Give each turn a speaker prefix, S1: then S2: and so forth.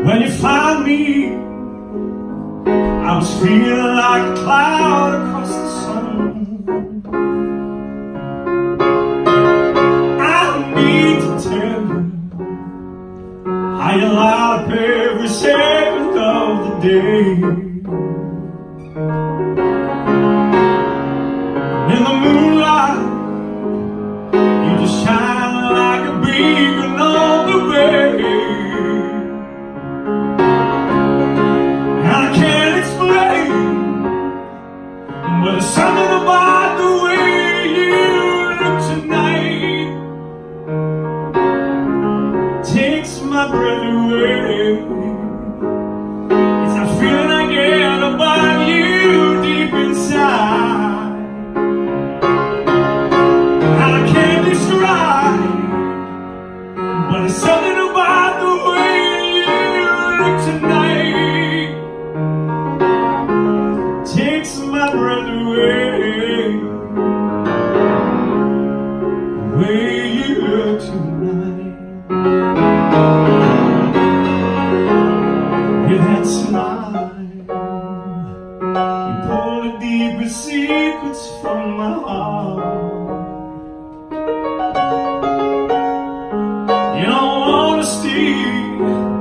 S1: when you find me, I was feeling like a cloud across the sun. I don't need to tell you how you light up every second of the day. In the moonlight, you just shine like a beacon on the way. And I can't explain, but there's something about the way you look tonight takes my breath away. It's a feeling I get about you deep inside, and I can't describe, but there's something about the way you look tonight takes my breath away. The way you look tonight, with that smile, you pull the deepest secrets from my heart. In all honesty,